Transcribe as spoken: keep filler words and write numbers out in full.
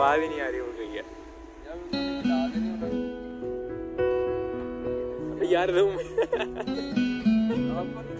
आवाज ही नहीं आ रही वो गई है यार तुम